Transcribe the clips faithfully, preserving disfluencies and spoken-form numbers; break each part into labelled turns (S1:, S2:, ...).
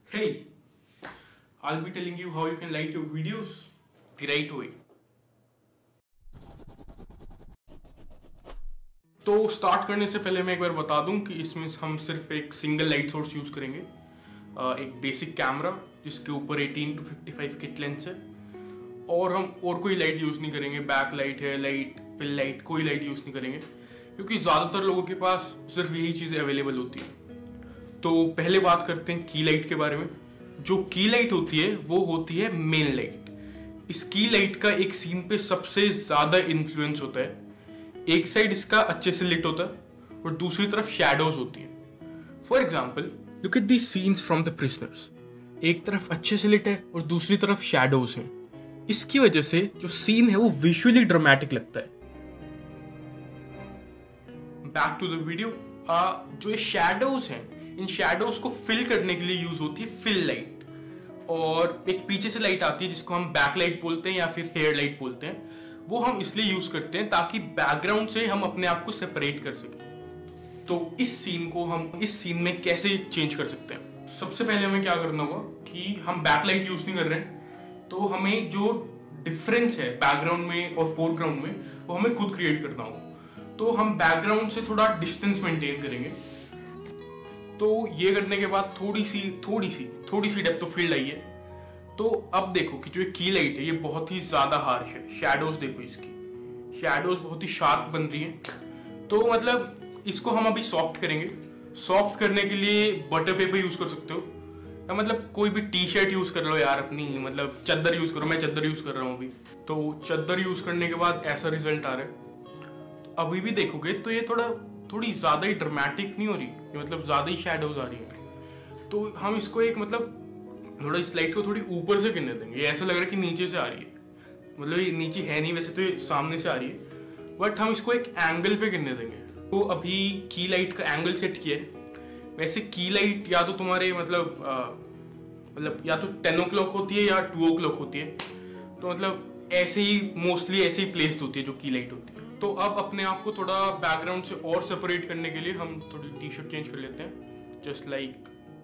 S1: Hey, I'll be telling you how you can light your videos the right way. तो start करने से पहले मैं एक बार बता दूं कि इसमें हम सिर्फ एक सिंगल लाइट सोर्स यूज करेंगे, एक बेसिक कैमरा जिसके ऊपर अठारह टू पचपन किट लेंस है, और हम और कोई लाइट यूज नहीं करेंगे। बैक लाइट है, लाइट फिल लाइट, कोई लाइट यूज नहीं करेंगे क्योंकि ज्यादातर लोगों के पास सिर्फ यही चीजें अवेलेबल होती है। तो पहले बात करते हैं की लाइट के बारे में। जो की लाइट होती है वो होती है मेन लाइट। इस की लाइट का एक सीन पे सबसे ज्यादा इन्फ्लुएंस होता है। एक साइड इसका अच्छे से लिट होता है और दूसरी तरफ शैडोज होती है। For example look at these scenes from the Prisoners. एक तरफ अच्छे से लिट है और दूसरी तरफ शैडोज हैं। इसकी वजह से जो सीन है वो विजुअली ड्रामेटिक लगता है। Back to the video. जो शैडोज हैं, इन शैडोज को फिल करने के लिए यूज होती है फिल लाइट, और एक पीछे से लाइट आती है जिसको हम बैक लाइट बोलते हैं या फिर हेयर लाइट बोलते हैं। वो हम इसलिए यूज करते हैं ताकि बैकग्राउंड से हम अपने आप को सेपरेट कर सकें। तो इस सीन को हम इस सीन में कैसे चेंज कर सकते हैं? सबसे पहले हमें क्या करना होगा कि हम बैक लाइट यूज नहीं कर रहे हैं, तो हमें जो डिफरेंस है बैकग्राउंड में और फोरग्राउंड में वो हमें खुद क्रिएट करना होगा। तो हम बैकग्राउंड से थोड़ा डिस्टेंस मेंटेन करेंगे। तो ये करने के बाद थोड़ी सी थोड़ी सी थोड़ी सी डेप्थ ऑफ फील्ड आई है। तो अब देखो कि जो की लाइट है ये बहुत ही ज्यादा हार्श है। शैडोज देखो, इसकी शैडोज बहुत ही शार्प बन रही है। तो मतलब इसको हम अभी सॉफ्ट करेंगे। सॉफ्ट करने के लिए बटर पेपर यूज कर सकते हो, या मतलब कोई भी टी शर्ट यूज कर लो यार अपनी, मतलब चद्दर यूज करो। मैं चद्दर यूज कर रहा हूँ अभी। तो चद्दर यूज करने के बाद ऐसा रिजल्ट आ रहा है। तो अभी भी देखोगे तो ये थोड़ा थोड़ी ज्यादा ही ड्रामेटिक नहीं हो रही, मतलब ज्यादा ही शैडोज आ रही है। तो हम इसको एक मतलब थोड़ा इस लाइट को थोड़ी ऊपर से गिरने देंगे। ऐसा लग रहा है कि नीचे से आ रही है, मतलब ये नीचे है नहीं, वैसे तो ये सामने से आ रही है, बट हम इसको एक एंगल पे गिरने देंगे। तो अभी की लाइट का एंगल सेट किया है। वैसे की लाइट या तो तुम्हारे मतलब आ, मतलब या तो टेन ओ क्लॉक होती है या टू ओ क्लॉक होती है। तो मतलब ऐसे ही मोस्टली ऐसे ही प्लेस्ड होती है जो की लाइट होती है। तो अब अपने आप को थोड़ा बैकग्राउंड से और सेपरेट करने के लिए हम थोड़ी टी शर्ट चेंज कर लेते हैं, जस्ट लाइक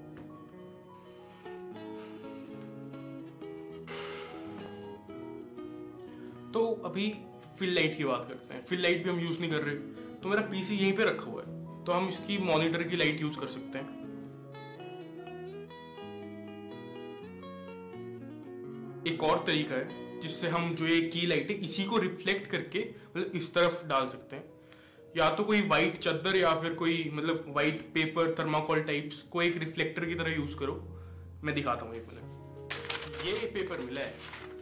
S1: तो अभी फिल लाइट की बात करते हैं। फिल लाइट भी हम यूज नहीं कर रहे, तो मेरा पीसी यहीं पे रखा हुआ है, तो हम इसकी मॉनिटर की लाइट यूज कर सकते हैं। एक और तरीका है जिससे हम जो ये की लाइट है इसी को रिफ्लेक्ट करके मतलब इस तरफ डाल सकते हैं। या तो कोई वाइट चद्दर या फिर कोई मतलब वाइट पेपर, थर्माकोल टाइप्स को एक रिफ्लेक्टर की तरह यूज करो। मैं दिखाता हूँ एक मिनट। ये पेपर मिला है।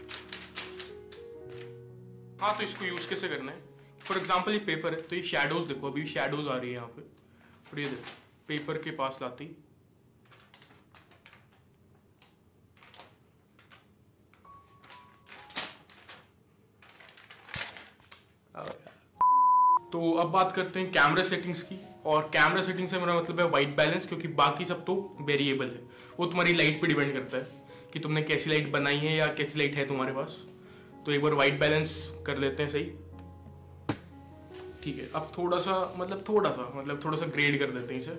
S1: हाँ, तो इसको यूज कैसे करना है? फॉर एग्जाम्पल ये पेपर है, तो ये शैडोज देखो, अभी शैडोज आ रही है यहाँ पे। और ये देखो पेपर के पास लाती, तो अब बात करते हैं कैमरा सेटिंग्स की। और कैमरा सेटिंग से मेरा मतलब है वाइट बैलेंस, क्योंकि बाकी सब तो वेरिएबल है, वो तुम्हारी लाइट पे डिपेंड करता है कि तुमने कैसी लाइट बनाई है या कैसी लाइट है तुम्हारे पास। तो एक बार वाइट बैलेंस कर लेते हैं, सही ठीक है। अब थोड़ा सा मतलब थोड़ा सा मतलब थोड़ा सा ग्रेड कर देते हैं इसे।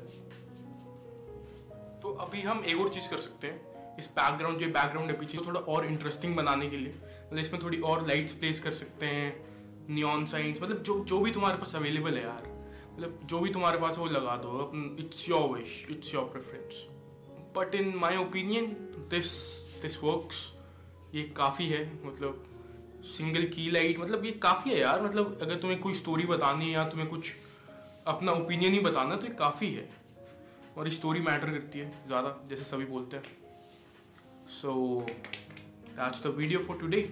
S1: तो अभी हम एक और चीज कर सकते हैं, इस बैकग्राउंड जो बैकग्राउंड है पीछे, तो थोड़ा और इंटरेस्टिंग बनाने के लिए मतलब इसमें थोड़ी और लाइट्स प्लेस कर सकते हैं, नियॉन साइंस, मतलब जो जो भी तुम्हारे पास अवेलेबल है यार, मतलब जो भी तुम्हारे पास है वो लगा दो। It's your wish, it's your preference, but in my opinion this this works. ये काफ़ी है, मतलब सिंगल की लाइट मतलब ये काफ़ी है यार। मतलब अगर तुम्हें कोई स्टोरी बतानी है या तुम्हें कुछ अपना ओपिनियन ही बताना, तो ये काफ़ी है। और स्टोरी मैटर करती है ज़्यादा, जैसे सभी बोलते हैं। So that's the video for today.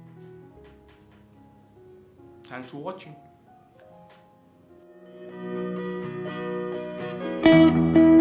S1: Thanks for watching.